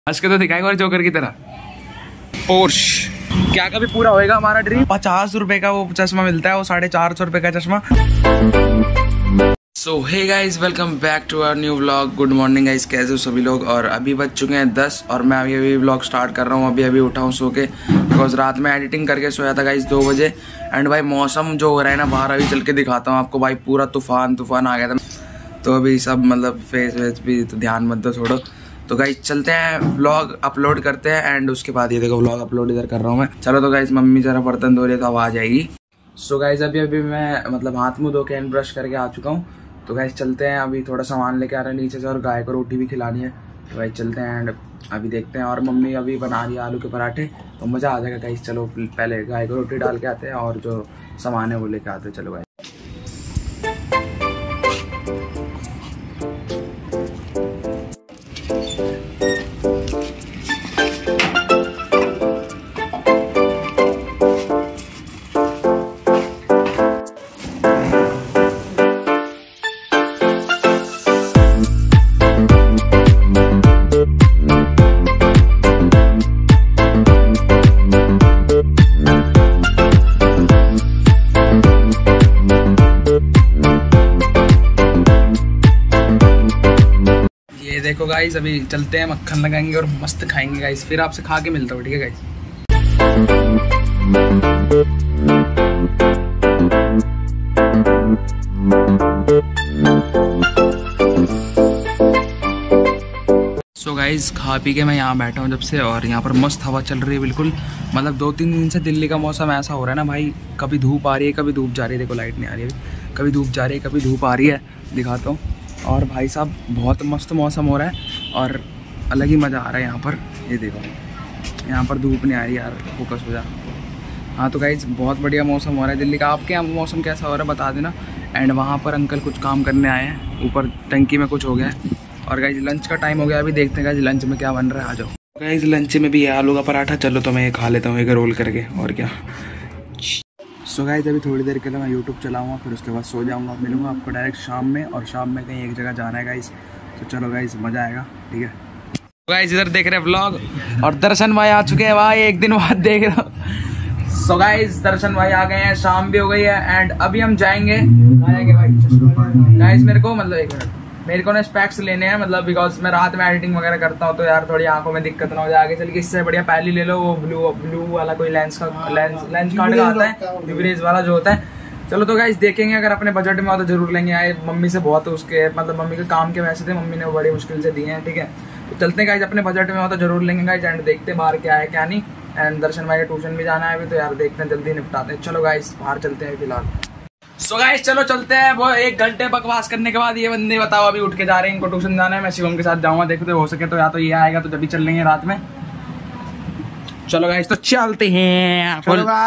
हंस के तो दिखाएगा और जोकर की तरह। पोर्श क्या कभी पूरा होएगा हमारा ड्रीम। 50 रुपए का वो चश्मा मिलता है, वो 450 रुपए का चश्मा। So hey guys, welcome back to our new vlog. Good morning guys, कैसे हो सभी लोग। और अभी बज चुके हैं 10 और मैं अभी व्लॉग स्टार्ट कर रहा हूँ। अभी उठा हूँ सो के, बिकॉज रात में एडिटिंग करके सोया था गाइज 2 बजे। एंड भाई मौसम जो हो रहा है ना बाहर, अभी चल के दिखाता हूँ आपको। भाई पूरा तूफान आ गया था, तो अभी सब मतलब फेस वेस भी तो ध्यान मत दो, छोड़ो। तो गाइज चलते हैं, व्लॉग अपलोड करते हैं। एंड उसके बाद ये देखो व्लॉग अपलोड इधर कर रहा हूँ मैं। चलो तो गाइज मम्मी जरा बर्तन धो रही है तो आवाज आएगी। सो गाइज अभी मैं मतलब हाथ मुँह धो के एंड ब्रश करके आ चुका हूँ। तो गाइज चलते हैं, अभी थोड़ा सामान लेके आ रहे हैं नीचे से, और गाय को रोटी भी खिलानी है। तो गाइज चलते हैं एंड अभी देखते हैं। और मम्मी अभी बना रही है आलू के पराठे, तो मज़ा आ जाएगा गाइज। चलो पहले गाय को रोटी डाल के आते हैं और जो सामान है वो लेके आते हैं। चलो गाइज। देखो गाइस, अभी चलते हैं, मक्खन लगाएंगे और मस्त खाएंगे गाइस। फिर आपसे खा के मिलता हूँ, ठीक है गाइस। सो गाइस खा पी के मैं यहाँ बैठा हूँ जब से, और यहाँ पर मस्त हवा चल रही है बिल्कुल। मतलब 2-3 दिन से दिल्ली का मौसम ऐसा हो रहा है ना भाई, कभी धूप आ रही है कभी धूप जा रही है। देखो लाइट नहीं आ रही है अभी, कभी धूप जा रही है कभी धूप आ रही है, दिखाता हूँ। और भाई साहब बहुत मस्त मौसम हो रहा है और अलग ही मज़ा आ रहा है यहाँ पर। ये देखो यहाँ पर धूप नहीं आ रही यार, फोकस हो जा। हाँ तो गाइज बहुत बढ़िया मौसम हो रहा है दिल्ली का। आपके यहाँ मौसम कैसा हो रहा है बता देना। एंड वहाँ पर अंकल कुछ काम करने आए हैं, ऊपर टंकी में कुछ हो गया है। और गाइज लंच का टाइम हो गया, अभी देखते हैं गाइज लंच में क्या बन रहा है। आ जाओ गाइज, लंच में भी है आलू का पराठा। चलो तो मैं ये खा लेता हूँ एक रोल करके, और क्या। सो गाइस अभी थोड़ी देर के लिए मैं यूट्यूब चलाऊंगा, फिर उसके बाद सो जाऊंगा। मिलूंगा आपको डायरेक्ट शाम में, और शाम में कहीं एक जगह जाना है गाइस। तो चलो गाइस मज़ा आएगा, ठीक है। गाइस इधर देख रहे हैं व्लॉग, और दर्शन भाई आ चुके हैं भाई, एक दिन बाद देख रहा हूँ। सो गाइस दर्शन भाई आ गए हैं, शाम भी हो गई है। एंड अभी हम जाएंगे भाई। गाइस मेरे को मतलब 1 मिनट, मेरे को ना स्पेक्स लेने हैं, मतलब बिकॉज मैं रात में एडिटिंग वगैरह करता हूँ, तो यार थोड़ी आंखों में दिक्कत ना हो जाए आगे चल के। इससे बढ़िया पहले ले लो वो ब्लू वाला कोई लेंस कार्ड का आता है, यूवीरेज वाला जो होता है। चलो तो गाइस देखेंगे, अगर अपने बजट में हो तो जरूर लेंगे। आए मम्मी से बहुत उसके मतलब मम्मी के काम के वैसे थे, मम्मी ने बड़ी मुश्किल से दिए हैं, ठीक है। तो चलते हैं गाइस, अपने बजट में हो तो जरूर लेंगे गाइस। एंड देखते हैं बाहर क्या है क्या नहीं। एंड दर्शन भाई का ट्यूशन भी जाना है अभी, तो यार देखते हैं जल्दी निपटाते हैं। चलो गाइस बाहर चलते हैं फिलहाल। सो गाइस चलो चलते हैं। वो 1 घंटे बकवास करने के बाद ये बंदे बताओ अभी उठ के जा रहे हैं, इनको ट्यूशन जाना है। मैं शिवम के साथ जाऊंगा, देखते हो सके तो, या तो ये आएगा तो जब भी चल लेंगे रात में। चलो गाइस तो चलते हैं।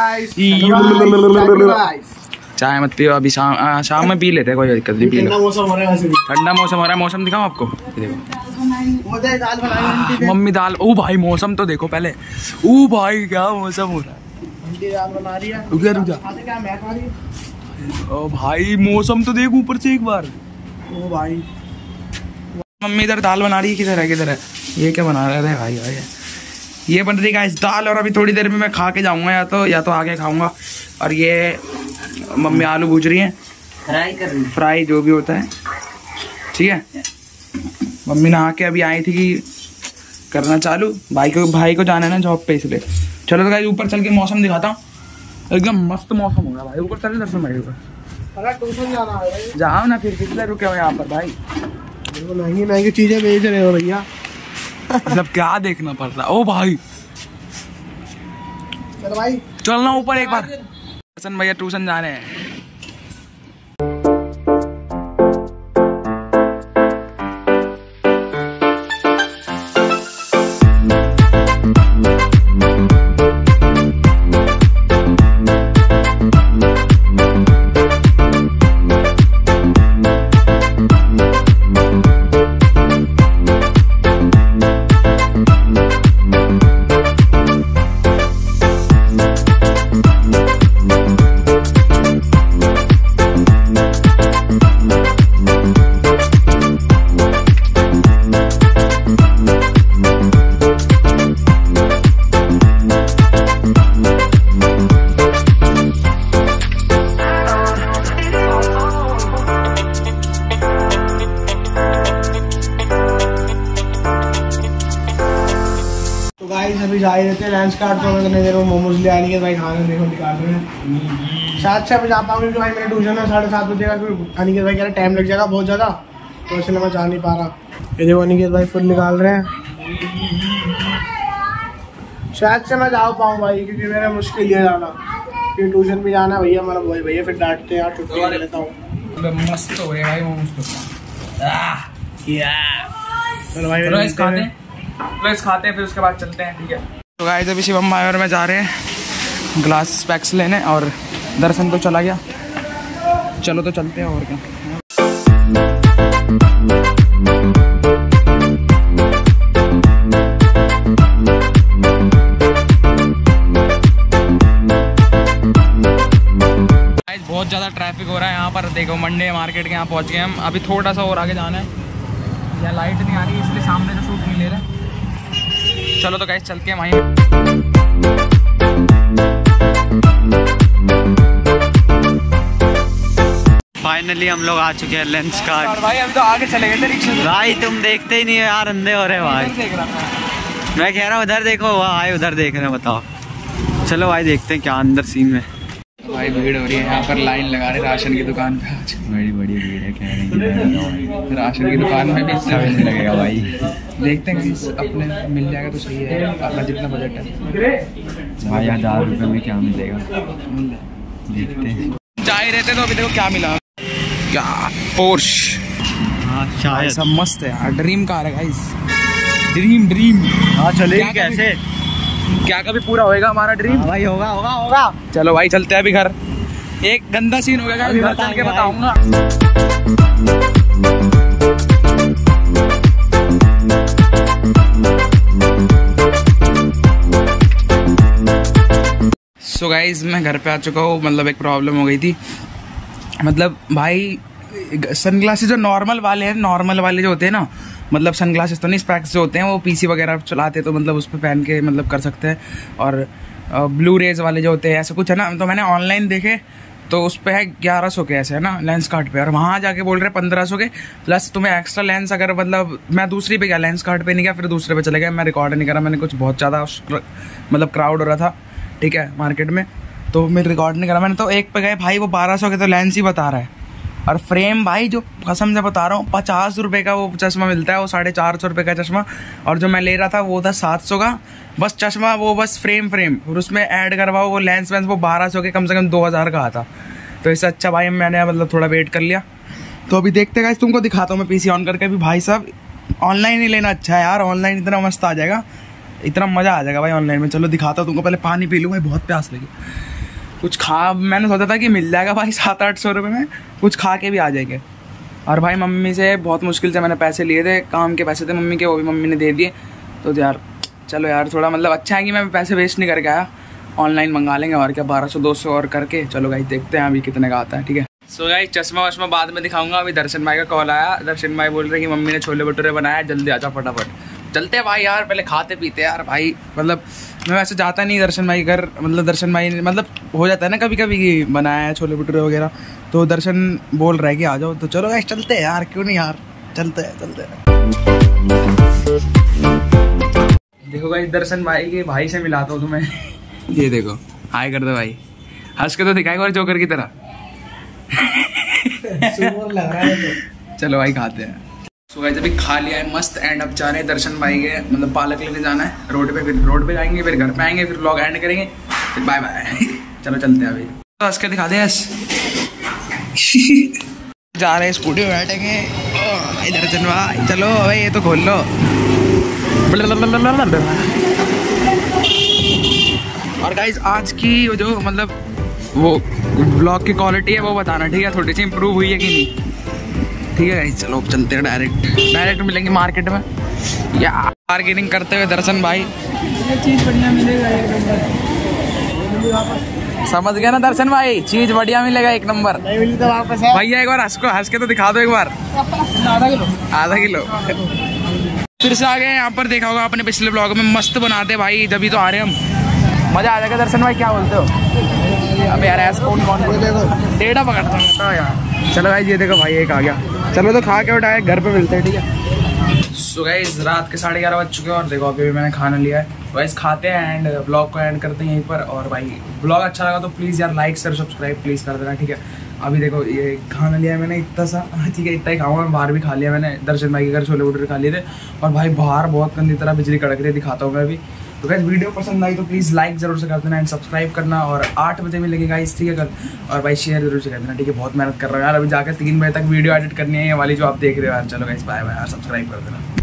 चाय मत पियो अभी, शाम में पी लेते हैं, कोई दिक्कत नहीं, पी लो। ठंडा मौसम हो रहा है। मौसम दिखाऊं आपको, देखो मम्मी दाल। ओ भाई मौसम तो देखो पहले, ओ भाई क्या मौसम हो रहा है। रुक जा ओ भाई मौसम तो देख ऊपर से एक बार। ओ भाई मम्मी इधर दाल बना रही है, किधर है ये क्या बना रहे हैं भाई। ये बन रही है दाल, और अभी थोड़ी देर में मैं खा के जाऊंगा, या तो आगे खाऊंगा। और ये मम्मी आलू भूज रही है, फ्राई जो भी होता है, ठीक है। मम्मी नहा के अभी आई थी कि करना चालू, भाई को जाना है ना जॉब पे, इसलिए। चलो तो गाइस ऊपर चल के मौसम दिखाता हूँ, एकदम मस्त मौसम होगा भाई। ऊपर चल दर्शन भाई, ऊपर ट्यूशन जाना है, जाओ ना फिर कितने रुके हो यहाँ पर भाई। महंगी चीजें बेच रहे हो भैया, मतलब क्या देखना पड़ रहा है। ओ भाई चल भाई चलना ऊपर एक बार, दर्शन भैया ट्यूशन जाने हैं। गाइस अभी जा ही रहते हैं लेंस कार्ड तो मैं देर में मोमोज ले आएंगे भाई खाने देखो निकाल रहे हैं। 7 से अभी जा पाऊंगी क्योंकि भाई मेरा ट्यूशन है 7:30 बजे का, क्योंकि अनिकेत भाई कह रहे टाइम लग जाएगा बहुत ज़्यादा, तो इसलिए मैं जा नहीं पा रहा। ये देखो अनिकेत भाई फुल निकाल रहे हैं। शायद से मैं जा पाऊँ भाई क्योंकि मेरा मुश्किल है जाना, क्योंकि ट्यूशन भी जाना है भैया हमारा भाई भैया फिर डांटते हैं यार छुट्टी ले लेता हूँ। मस्त हो गया भाई मोमोज चलो भाई खाते हैं फिर उसके बाद चलते हैं, ठीक है। तो गाइस अभी शिवम भाई और मैं जा रहे हैं ग्लास पैक्स लेने और दर्शन तो चला गया, चलो तो चलते हैं और क्या। बहुत ज़्यादा ट्रैफिक हो रहा है यहाँ पर, देखो मंडे मार्केट के यहाँ पहुँच गए हम। अभी थोड़ा सा और आगे जाना है, यहाँ लाइट नहीं आ रही इसलिए सामने से शूट नहीं ले रहे। चलो तो गाइस चलते हैं वहीं। फाइनली हम लोग आ चुके हैं लेंस कार्ड। भाई अभी तो आगे चले गए थे रिक्शा से। भाई तुम देखते ही नहीं हो यार, अंधे हो रहे भाई। मैं कह रहा हूँ उधर देखो, वहाँ आए उधर देख रहे हैं, बताओ। चलो भाई देखते हैं क्या अंदर सीन में। भाई भीड़ हो रही है यहाँ पर, लाइन लगा रहे राशन की दुकान पे आज। बड़ी बड़ी भीड़ है, कह रहे हैं राशन की दुकान में भी इतना नहीं लगेगा भाई। देखते हैं अपने मिल जाएगा तो सही है, अपना जितना बजट है भाई 1000 रुपये में क्या मिलेगा देखते हैं। जा ही रहते तो अभी देखो क्या मिला, क्या पोर्श। हाँ शायद सब मस्त है यार, ड्रीम कार है गाइस, ड्रीम। हाँ चलेगी कैसे, क्या कभी पूरा होएगा हमारा ड्रीम। भाई होगा होगा होगा। चलो भाई चलते हैं अभी घर। एक गंदा सीन हो गया, घर चल के बताऊंगा। सो गाइज मैं घर पे आ चुका हूँ। मतलब एक प्रॉब्लम हो गई थी, मतलब भाई सनग्लासेस जो नॉर्मल वाले हैं, नॉर्मल वाले जो होते हैं ना, मतलब सनग्लासेस तो नहीं, स्पेक्स जो होते हैं वो पीसी वगैरह चलाते हैं तो मतलब उस पर पहन के मतलब कर सकते हैं। और ब्लू रेज वाले जो होते हैं ऐसा कुछ है ना, तो मैंने ऑनलाइन देखे तो उस पर है 1100 के ऐसे है ना लेंस कार्ड पे, और वहाँ जाके बोल रहे 1500 के प्लस तुम्हें एक्स्ट्रा लेंस। अगर मतलब मैं दूसरी पे गया, लेंस कार्ड पे नहीं गया, फिर दूसरे पे चले गया। मैं रिकॉर्ड नहीं करा, मैंने कुछ बहुत ज़्यादा मतलब क्राउड हो रहा था, ठीक है, मार्केट में, तो मैं रिकॉर्ड नहीं करा मैंने। तो एक पे गए भाई, वो 1200 के तो लेंस ही बता रहा है, और फ्रेम भाई जो कसम से बता रहा हूँ 50 रुपये का वो चश्मा मिलता है, वो 450 रुपये का चश्मा। और जो मैं ले रहा था वो था 700 का बस चश्मा, वो बस फ्रेम और उसमें ऐड करवाओ वो लेंस वेंस, वो 1200 के कम से कम 2000 का आता। तो इससे अच्छा भाई मैंने मतलब थोड़ा वेट कर लिया। तो अभी देखते गाइस, तुमको दिखाता हूँ मैं पीसी ऑन करके। अभी भाई साहब ऑनलाइन ही लेना अच्छा है यार, ऑनलाइन इतना मस्त आ जाएगा, इतना मज़ा आ जाएगा भाई ऑनलाइन में। चलो दिखाता हूँ तुमको, पहले पानी पी लूँ भाई, बहुत प्यास लगी। कुछ खा, मैंने सोचा था कि मिल जाएगा भाई 700-800 रुपये में, कुछ खा के भी आ जाएंगे। और भाई मम्मी से बहुत मुश्किल से मैंने पैसे लिए थे, काम के पैसे थे मम्मी के, वो भी मम्मी ने दे दिए। तो यार चलो यार थोड़ा मतलब अच्छा है कि मैं पैसे वेस्ट नहीं करके आया, ऑनलाइन मंगा लेंगे और क्या, 1200-200 और करके। चलो गाइस देखते हैं अभी कितने का आता है, ठीक है। सो गाइस चश्मा वश्मा बाद में दिखाऊंगा, अभी दर्शन भाई का कॉल आया। दर्शन भाई बोल रहे कि मम्मी ने छोले भटूरे बनाया, जल्दी आजा फटाफट। चलते हैं भाई यार, पहले खाते पीते यार भाई। मतलब मैं वैसे जाता नहीं दर्शन भाई घर, मतलब दर्शन भाई मतलब हो जाता है ना कभी कभी कि बनाया है छोले भटूरे वगैरह, तो दर्शन बोल रहा है कि आ जाओ। तो चलो गाइस चलते हैं यार, क्यों नहीं यार, चलते हैं। देखो गाइस दर्शन भाई के भाई से मिलाता हूँ तुम्हें। ये देखो, हाय कर दो भाई, हंस के तो दिखाएगा और जोकर की तरह। लग रहा है तो। चलो भाई खाते हैं। सो गाइस अभी खा लिया है मस्त, एंड अब जा रहे हैं दर्शन भाई के मतलब पालक लेने जाना है रोड पे, फिर रोड पे जाएंगे, फिर घर पे आएंगे, फिर व्लॉग एंड करेंगे, फिर बाय बाय। चलो चलते हैं अभी, तो हंस के दिखा दे यस। जा रहे हैं स्कूटी में बैठेंगे भाई दर्शन भाई, चलो भाई ये तो खोल लो। और गाइस आज की जो मतलब वो ब्लॉग की क्वालिटी है वो बताना, ठीक है, थोड़ी सी इम्प्रूव हुई है कि नहीं, ठीक है गाइस। चलो चलते हैं, डायरेक्ट मिलेंगे मार्केट में या बार्गेनिंग करते हुए दर्शन भाई। ये चीज़ बढ़िया मिलेगा एक नंबर, समझ गया ना दर्शन भाई, चीज बढ़िया मिलेगा एक नंबर। नहीं मिली तो वापस है भैया एक बार हंस के तो दिखा दो एक बार। आधा किलो फिर से आ गए यहाँ पर, देखा होगा आपने पिछले ब्लॉग में, मस्त बनाते भाई, जब भी तो आ रहे हम, मजा आ जाएगा। दर्शन भाई क्या बोलते हो? अबे यार ऐसा कौन टेढ़ा पकड़ता हूँ यार। चलो भाई ये देखो भाई एक आ गया, चलो तो खा के उठाए, घर पे मिलते हैं, ठीक है। सो गाइस रात के 11:30 बज चुके हैं और देखो अभी मैंने खाना लिया है। गाइस खाते हैं एंड ब्लॉग को एंड करते हैं यहीं पर। और भाई ब्लॉग अच्छा लगा तो प्लीज़ यार लाइक शेयर सब्सक्राइब प्लीज़ कर देना, ठीक है। अभी देखो ये खाना लिया है मैंने इतना सा, ठीक है, इतना ही खाऊंगा। बाहर भी खा लिया मैंने, दर्शन भाई के घर छोले भटूरे खा लिए थे। और भाई बाहर बहुत गंदी तरह बिजली कड़क रही है, दिखाता हूँ मैं अभी। तो गाइस वीडियो पसंद आई तो प्लीज़ लाइक ज़रूर से कर देना एंड सब्सक्राइब करना। और 8 बजे मिलेंगे गाइस, ठीक है कल। और भाई शेयर जरूर से कर देना, ठीक है। बहुत मेहनत कर रहा हूँ यार, अभी जाकर 3 बजे तक वीडियो एडिट करनी है ये वाली जो आप देख रहे हो यार। चलो गाइस बाय बाय यार, सब्सक्राइब कर देना।